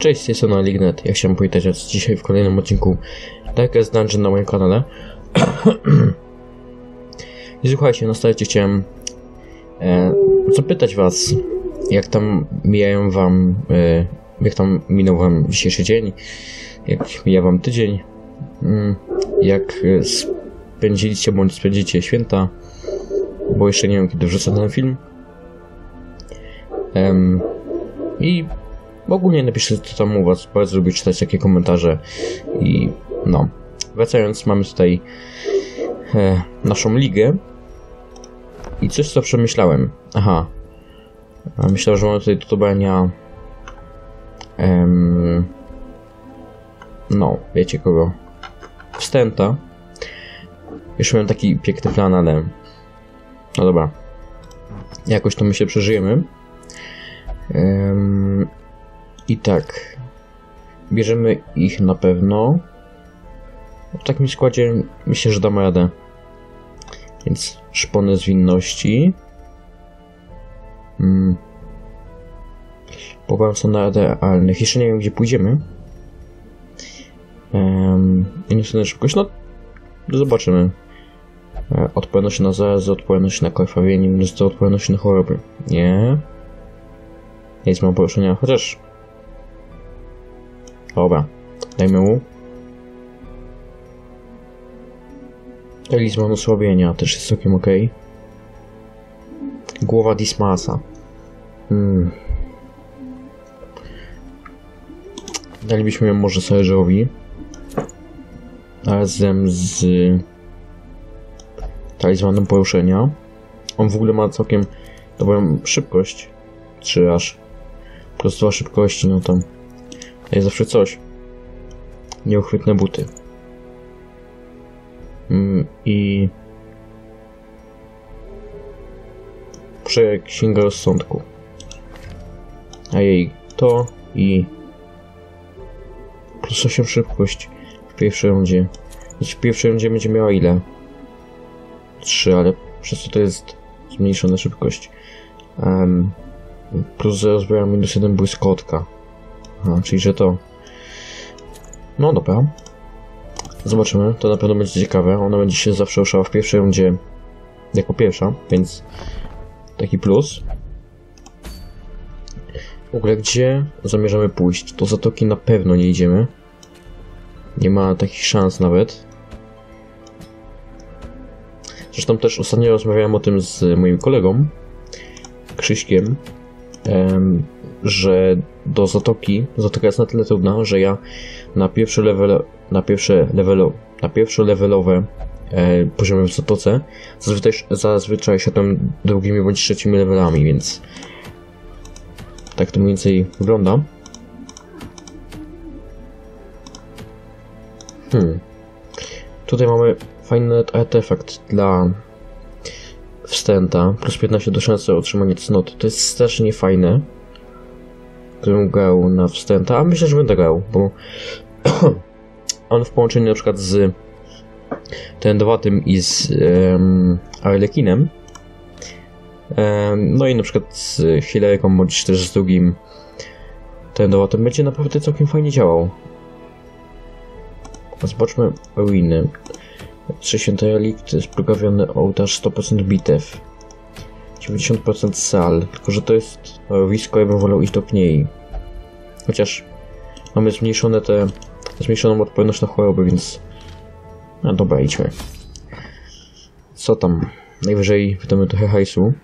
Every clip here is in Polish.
Cześć, z tej strony Lignet. Ja chciałem powitać Was dzisiaj w kolejnym odcinku Darkest Dungeon na moim kanale. I słuchajcie, na starcie chciałem zapytać Was, jak tam mijają Wam, jak tam minął Wam dzisiejszy dzień, jak mija Wam tydzień, jak spędziliście bądź spędzicie święta, bo jeszcze nie wiem, kiedy wrzucę ten film. I ogólnie napiszcie, co tam u Was. Bardzo lubię czytać takie komentarze. I no, wracając, mamy tutaj naszą ligę. I coś, co przemyślałem. Aha. Myślałem, że mamy tutaj do dobrania no, wiecie kogo. Wstęta. Już miałem taki piękny plan, ale no dobra. Jakoś to my się przeżyjemy. I tak, bierzemy ich na pewno. W takim składzie myślę, że damy radę. Więc szpony zwinności. Pobawiam są na realnych. Jeszcze nie wiem, gdzie pójdziemy. I nie chcę szybkość. No, zobaczymy. Odporność na zarazy, odporność na krwawienie, minus do odporności na choroby. Nie. Nic mam poruszenia, chociaż... Dobra, dajmy mu. Talizman osłabienia też jest całkiem ok. Głowa Dismasa. Dalibyśmy ją może Serge'owi. Razem z talizmanem poruszenia. On w ogóle ma całkiem dobrą szybkość. 3 aż. Plus 2 szybkości, no tam jest zawsze coś. Nieuchwytne buty. I księga rozsądku. A jej to i plus 8 szybkość w pierwszej rundzie. W pierwszej rundzie będzie miała ile? 3, ale przez to jest zmniejszona szybkość. Plus 0 zbiera minus 1 błyskotka. Aha, czyli że to... No dobra. Zobaczymy, to na pewno będzie ciekawe. Ona będzie się zawsze ruszała w pierwszej rundzie jako pierwsza, więc taki plus. W ogóle gdzie zamierzamy pójść? Do zatoki na pewno nie idziemy. Nie ma takich szans nawet. Zresztą też ostatnio rozmawiałem o tym z moim kolegą Krzyśkiem, że do zatoka jest na tyle trudna, że ja na pierwsze levelowe poziomy w zatoce zazwyczaj szedłem drugimi bądź trzecimi levelami, więc tak to mniej więcej wygląda. Tutaj mamy fajny artefakt dla wstęta, plus 15 do szansy o otrzymanie cnoty. To jest strasznie fajne, gdybym grał na wstęta, a myślę, że będę grał, bo on w połączeniu na przykład z Trendowatym i z Arlekinem, no i na przykład z Hileryką bądź też z drugim Trendowatym będzie naprawdę całkiem fajnie działał. Zobaczmy ruiny. 60 relikt, splugawiony ołtarz, 100% bitew, 90% sal, tylko że to jest rowisko, ja bym wolał iść do kniei. Chociaż mamy zmniejszoną odporność na choroby, więc... No dobra, idźmy. Co tam? Najwyżej wydamy trochę hajsu.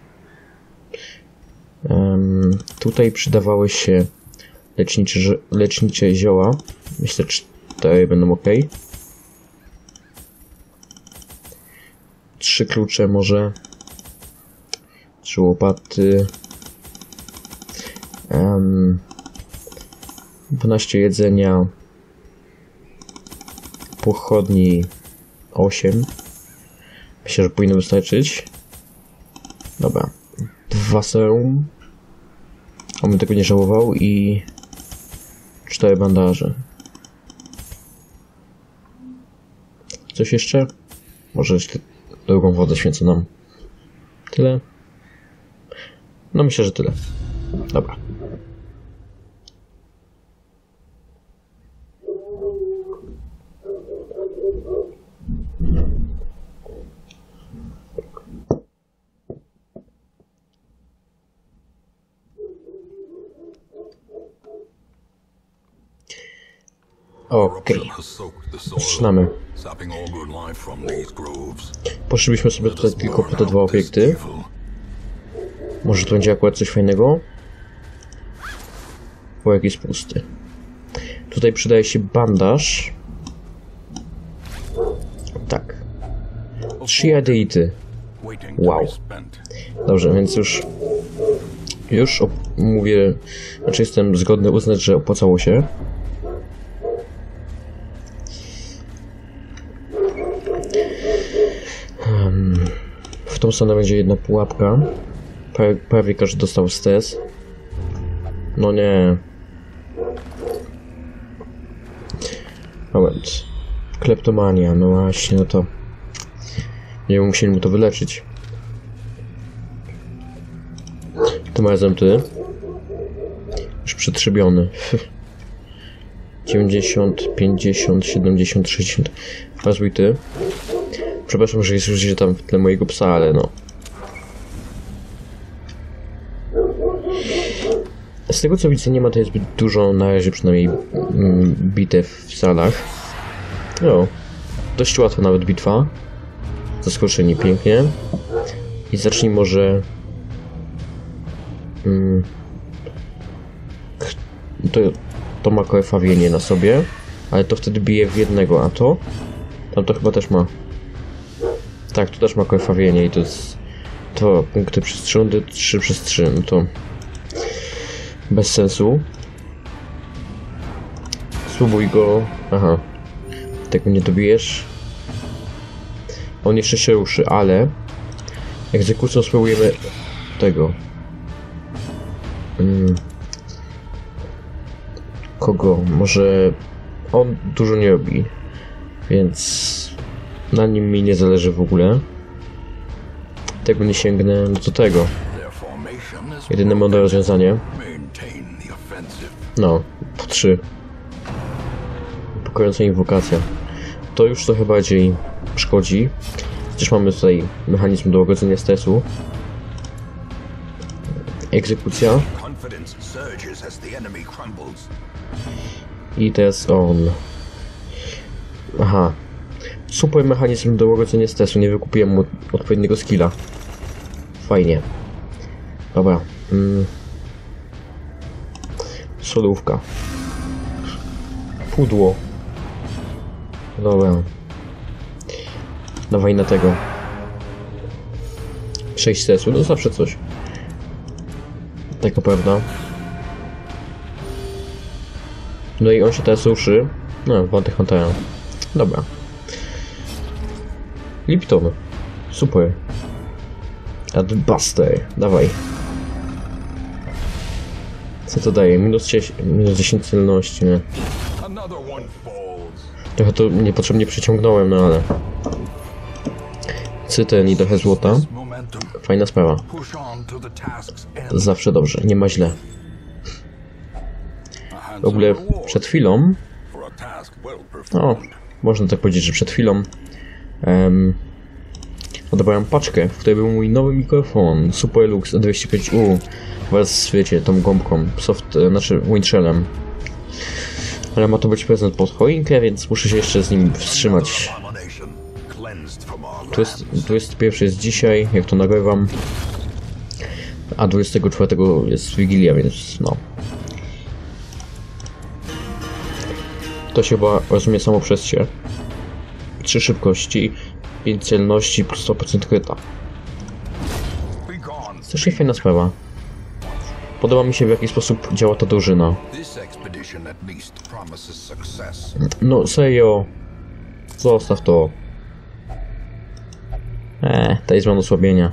Tutaj przydawały się lecznicze zioła. Myślę, że 4 będą ok. 3 klucze może. 3 łopaty. 12 jedzenia. Pochodni 8. Myślę, że powinno wystarczyć. Dobra. 2 serum. On by tego nie żałował i 4 bandaże. Coś jeszcze? Może jeszcze drugą wodę święconą. Tyle? No myślę, że tyle. Dobra. Okej. Zaczynamy. Poszlibyśmy sobie tutaj tylko po te dwa obiekty. Może to będzie akurat coś fajnego? Worek jest pusty. Tutaj przydaje się bandaż. Tak. 3 adeity. Wow. Dobrze, więc już mówię, znaczy jestem zgodny uznać, że opłacało się. W tą stronę będzie jedna pułapka. Prawie każdy dostał stes. No nie. Moment. Kleptomania, no właśnie, no to... Nie musieli mu to wyleczyć. Tym razem ty. Już przetrzebiony. 90, 50, 70, 60. Rozwój ty. Przepraszam, że słyszycie tam w tle mojego psa, ale no. Z tego co widzę, nie ma tutaj zbyt dużo, na razie przynajmniej, bitew w salach. No, dość łatwa nawet bitwa. Zaskoczeni pięknie. I zacznij może... To ma koefawienie na sobie, ale to wtedy bije w jednego, a to? Tam to chyba też ma. Tak, tu też ma koefawienie i to jest... To punkty przez 3 rundy, 3 przez 3, no to... Bez sensu. Spróbuj go... Aha. Tego nie dobijesz. On jeszcze się ruszy, ale... Egzekucją spróbujemy... Tego. Kogo? Może... On dużo nie robi. Więc... Na nim mi nie zależy w ogóle. Tego nie sięgnę, no to tego. Jedyne mądre rozwiązanie. No, po 3. Pokojąca inwokacja. To już trochę bardziej szkodzi. Chociaż mamy tutaj mechanizm do łagodzenia stresu. Egzekucja. I teraz on. Aha. Super mechanizm do łagodzenia stresu. Nie wykupiłem mu odpowiedniego skilla. Fajnie. Dobra. Solówka. Pudło. Dobra. Dawaj na tego. 6 stresu, no zawsze coś. Taka prawda. No i on się teraz ruszy. No, Bounty Huntera. Dobra. Lipton. Super. Adbuster. Dawaj. Co to daje? Minus 10 celności, nie? Trochę to niepotrzebnie przyciągnąłem, no ale... Cyten i trochę złota. Fajna sprawa. Zawsze dobrze, nie ma źle. W ogóle przed chwilą... O, można tak powiedzieć, że przed chwilą... Odebrałem paczkę, w której był mój nowy mikrofon Superlux A205U wraz, wiecie, tą gąbką, znaczy windshellem. Ale ma to być prezent pod choinkę, więc muszę się jeszcze z nim wstrzymać. 21 jest dzisiaj, jak to nagrywam, a 24 jest Wigilia, więc no. To się chyba rozumie samo przez się. 3 szybkości, 5 celności plus 100% kryta. Strasznie fajna sprawa. Podoba mi się, w jaki sposób działa ta drużyna. No serio. Zostaw to. Talizman osłabienia.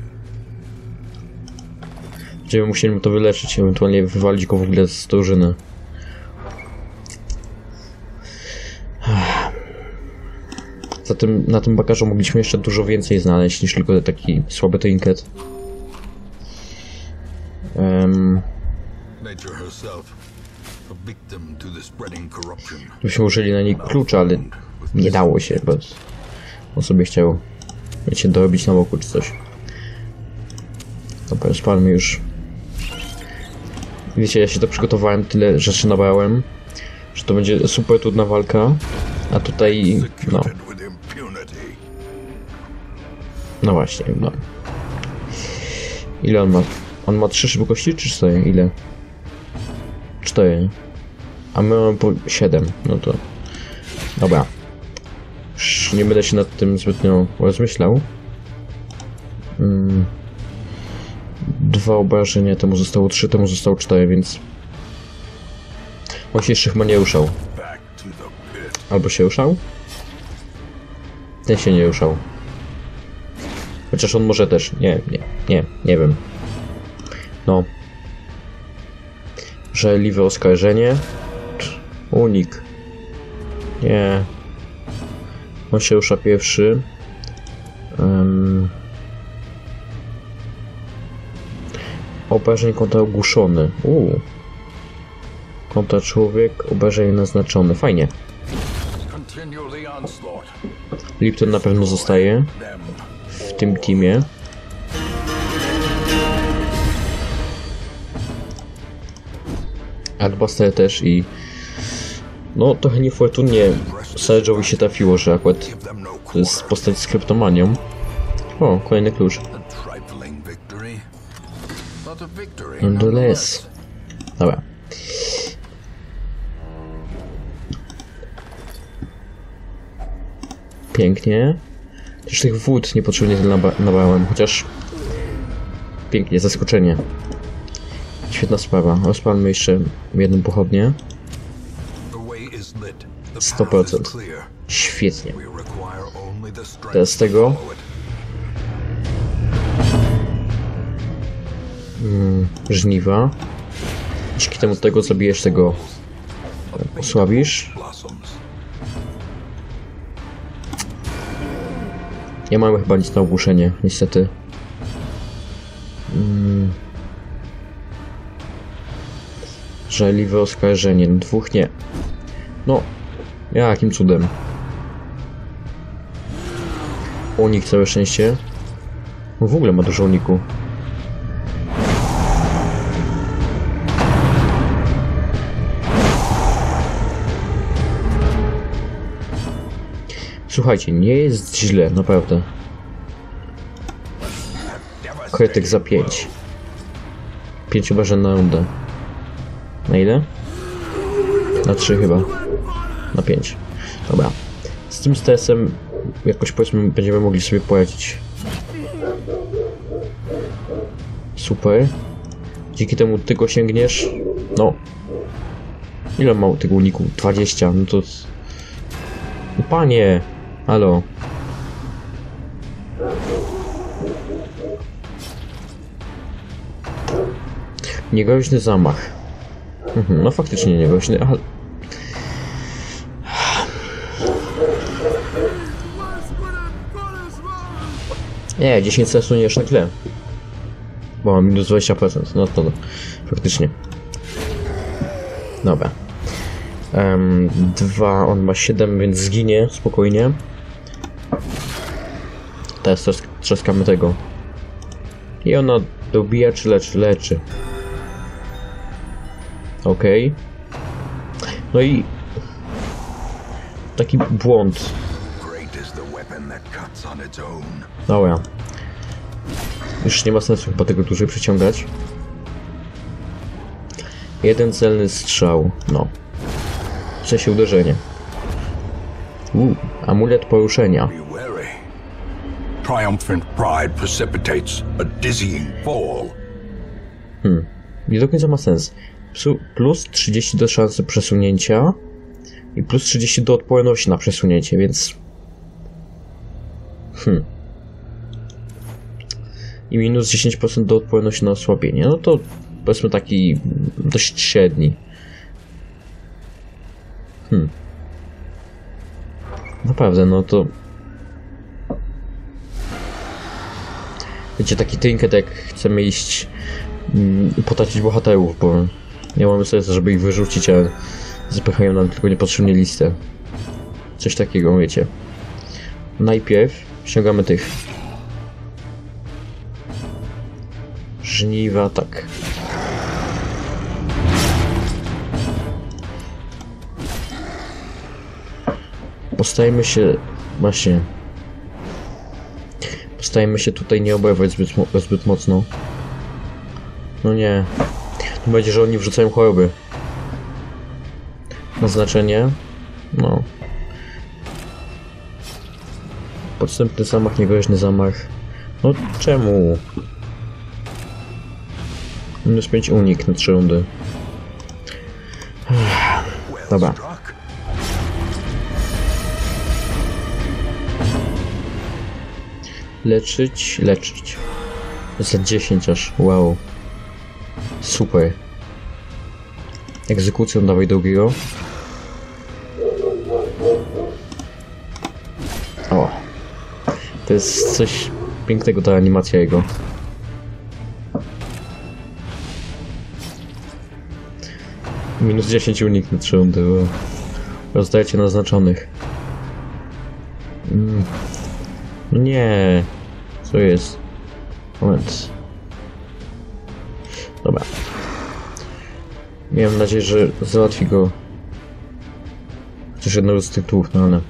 Będziemy musieli mu to wyleczyć, ewentualnie wywalić go w ogóle z drużyny. Zatem na tym bagażu mogliśmy jeszcze dużo więcej znaleźć niż tylko taki słaby trinket. Byśmy użyli na niej klucza, ale nie dało się, bo on sobie chciał, wiecie, dorobić na boku czy coś. Dobra, spalmy już. Wiecie, ja się to przygotowałem, tyle rzeczy nabrałem, że że to będzie super trudna walka, a tutaj, no. No właśnie, no. Ile on ma? On ma 3 szybkości czy 4? Ile? 4. A my mamy po 7, no to... Dobra. Już nie będę się nad tym zbytnio rozmyślał. 2 obrażenia, temu zostało 3, temu zostało 4, więc... On się jeszcze chyba nie ruszał. Albo się ruszał? Ten się nie ruszał. Chociaż on może też. Nie wiem. No. Żarliwe oskarżenie. Unik. Nie. On się rusza pierwszy. Obrażeń kontra ogłuszony. Kontra człowiek, obrażenie naznaczone. Fajnie. Lipton na pewno zostaje w tym teamie. Adbuster też i... No, trochę niefortunnie Serge'owi się trafiło, że akurat to jest postać z kryptomanią. O, kolejny klucz. Nonetheless. Dobra. Pięknie. Też tych wód niepotrzebnie nabrałem, chociaż... Pięknie, zaskoczenie. Świetna sprawa. Rozpalmy jeszcze jedną pochodnię. 100%. Świetnie. Teraz z tego... żniwa. Dzięki temu tego zabijesz, tego osłabisz. Nie mamy chyba nic na ogłuszenie, niestety. Żarliwe oskarżenie. 2 nie. No, jakim cudem. Unik, całe szczęście. W ogóle ma dużo uniku. Słuchajcie, nie jest źle, naprawdę. Krytyk za 5. 5 obrażeń na rundę. Na ile? Na 3 chyba. Na 5. Dobra. Z tym stresem jakoś powiedzmy będziemy mogli sobie poradzić. Super. Dzięki temu ty go sięgniesz. No. Ile ma tego uniku? 20. No to... Panie! Halo. Niegroźny zamach. No faktycznie niegroźny, ale... Nie, 10 stresu nie jest tak źle. Bo mam minus 20%, no to faktycznie. Dobra. 2, on ma 7, więc zginie spokojnie. Teraz trzaskamy tego. I ona dobija czy leczy? Leczy. Okej. No i... taki błąd. Dobra. Już nie ma sensu chyba tego dłużej przyciągać. Jeden celny strzał. No. W sensie uderzenie. Amulet poruszenia. Triumphant pride precipitates a dizzying fall. Nie do końca ma sens. Plus 30 do szansy przesunięcia i plus 30 do odporności na przesunięcie, więc... I minus 10% do odporności na osłabienie. No to powiedzmy taki dość średni. Naprawdę, no to... Wiecie, taki trinket jak chcemy iść i potracić bohaterów, bo nie mamy sensu, żeby ich wyrzucić, a zapychają nam tylko niepotrzebnie listę. Coś takiego, wiecie. Najpierw ściągamy tych. Żniwa, tak. Postajemy się... Właśnie. Postajemy się tutaj nie obawiać zbyt mocno. No nie. To będzie, że oni wrzucają choroby. Naznaczenie. No. Podstępny zamach, niegroźny zamach. No czemu? Minus 5 unik na 3 rundy. Dobra. Leczyć. Za 10 aż. Wow. Super. Egzekucją dawaj drugiego. O. To jest coś pięknego, ta animacja jego. Minus 10 unik na 3 rundy. Rozdajecie naznaczonych. Nie. Co jest? Moment. Dobra. Miałem nadzieję, że załatwi go chociaż jednego z tytułów, no ale...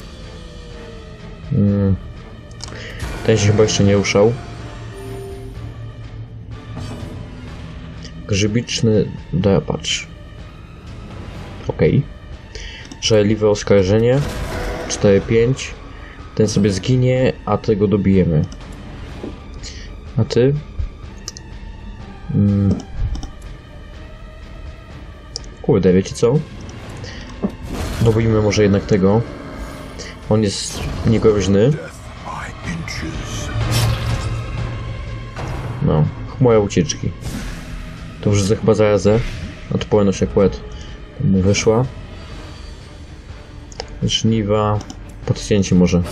Ten się chyba jeszcze nie ruszał. Grzybiczny drapacz. Okej. Żarliwe oskarżenie. 4-5. Ten sobie zginie, a tego dobijemy. A ty? Kurde, wiecie co? Dobijmy może jednak tego. On jest niegroźny. No, chmura ucieczki. To już chyba zarazę. Odporność akurat mu wyszła. Żniwa. Podcięcie może.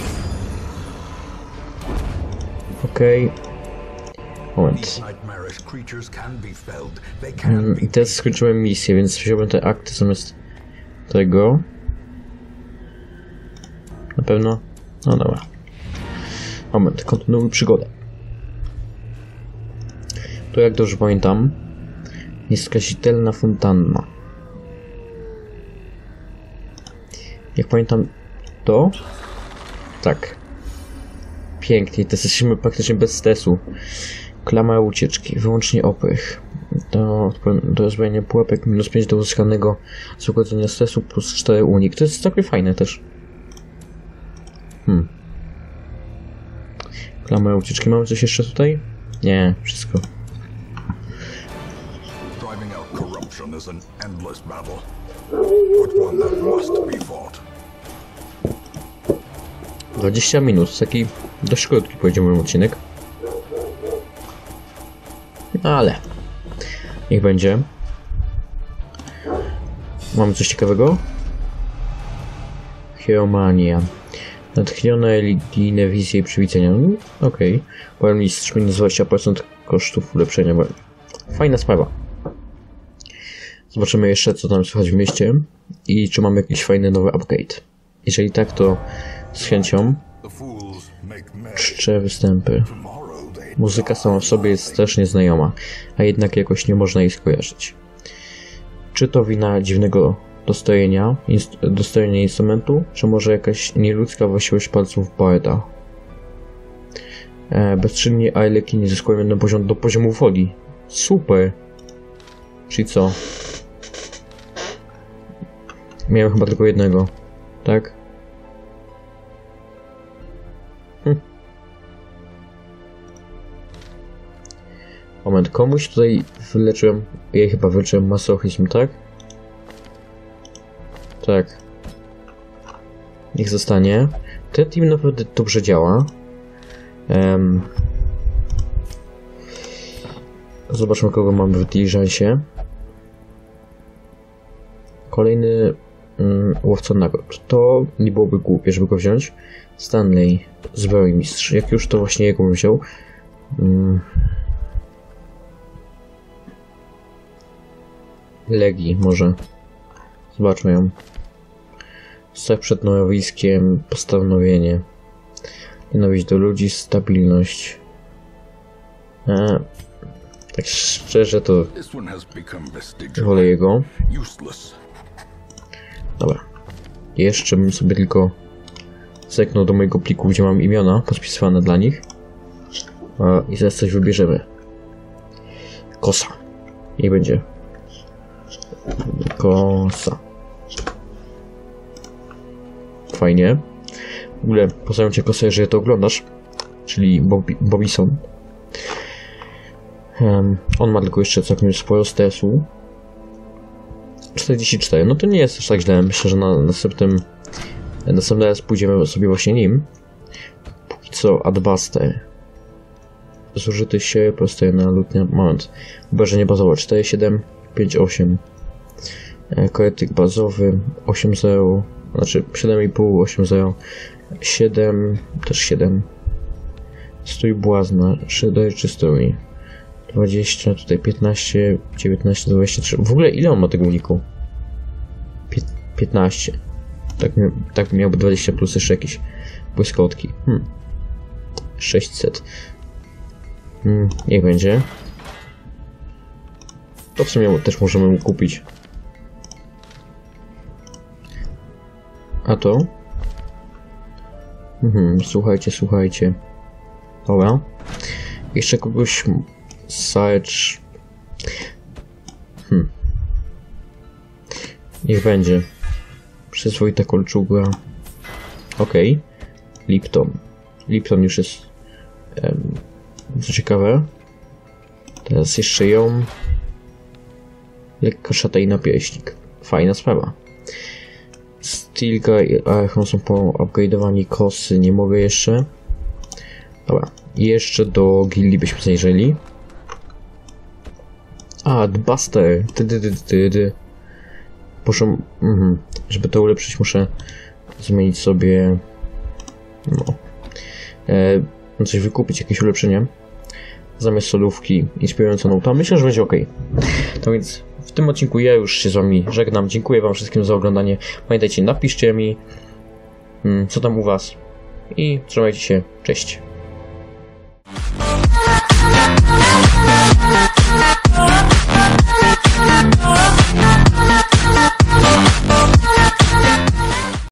Okej. Moment. I teraz skończyłem misję, więc wziąłem te akty zamiast tego. Na pewno? No dobra. Moment, kontynuuj przygodę. To jak dobrze pamiętam, nieskazitelna fontanna. Jak pamiętam to? Tak. Pięknie, teraz jesteśmy praktycznie bez stresu. Klamra ucieczki, wyłącznie oprych. Do rozbrojenia pułapek, minus 5 do uzyskanego złagodzenia stresu, plus 4 unik. To jest całkiem fajne też. Klamra ucieczki. Mamy coś jeszcze tutaj? Nie, wszystko. 20 minut, taki dość krótki powiedziałbym odcinek. No ale niech będzie. Mamy coś ciekawego? Hieromania. Natchnione religijne wizje i przewidzenia. Okej. Powiem mistrz minus 20% kosztów ulepszenia. Fajna sprawa. Zobaczymy jeszcze, co tam słychać w mieście i czy mamy jakiś fajny nowy upgrade. Jeżeli tak, to z chęcią. Czcze występy. Muzyka sama w sobie jest strasznie znajoma, a jednak jakoś nie można jej skojarzyć. Czy to wina dziwnego dostojenia instrumentu, czy może jakaś nieludzka właściwość palców barda? Bezczynnie Arlekin zyskuje do poziomu woli. Super! Czyli co? Miałem chyba tylko jednego, tak? Moment, komuś tutaj wyleczyłem, ja chyba wyleczyłem masochizm, tak? Tak. Niech zostanie. Ten team naprawdę dobrze działa. Zobaczmy, kogo mamy w diligencie. Kolejny łowca nagród. To nie byłoby głupie, żeby go wziąć. Stanley, zbrojmistrz. Jak już, to właśnie jego bym wziął. Legii może. Zobaczmy ją. Strach przed nowiskiem, postanowienie. Nienawiść do ludzi, stabilność. Tak szczerze to wolę jego. Dobra. Jeszcze bym sobie tylko zerknął do mojego pliku, gdzie mam imiona pospisywane dla nich. I zaraz coś wybierzemy. Kosa. Niech będzie. Kosa. Fajnie. W ogóle pozdrawiam cię, Kosa, jeżeli to oglądasz. Czyli Bobison. On ma tylko jeszcze całkiem sporo stresu. 44. No to nie jest aż tak źle. Myślę, że na następny raz pójdziemy sobie właśnie nim. Póki co Adbuster. Zużyty się prostoje na lutnia. Moment. Obrażenie bazowe 4,7, 5,8. Koretyk bazowy 8,0. Znaczy 7,5, 8,0. 7, też 7. Strój błazna, szydery strój. 20, tutaj 15, 19, 23. W ogóle ile on ma tego uniku? 15. Tak miałby 20 plus jeszcze jakieś błyskotki. 600. Niech będzie. To w sumie też możemy mu kupić. A to? Słuchajcie. Dobra. Jeszcze kogoś search. Niech będzie. Przyzwoita kolczuga. Okej. Lipton. Lipton już jest co ciekawe. Teraz jeszcze ją. Lekka szata i napieśnik. Fajna sprawa. Stilka i Archon są po upgrade'owaniu kosy. Nie mogę jeszcze. Dobra. Jeszcze do gildii byśmy zajrzeli. Buster. Muszę, żeby to ulepszyć, muszę zmienić sobie coś wykupić, jakieś ulepszenie zamiast solówki inspirującą nota. Myślę, że będzie ok. To więc w tym odcinku ja już się z wami żegnam. Dziękuję wam wszystkim za oglądanie. Pamiętajcie, napiszcie mi co tam u was i trzymajcie się. Cześć.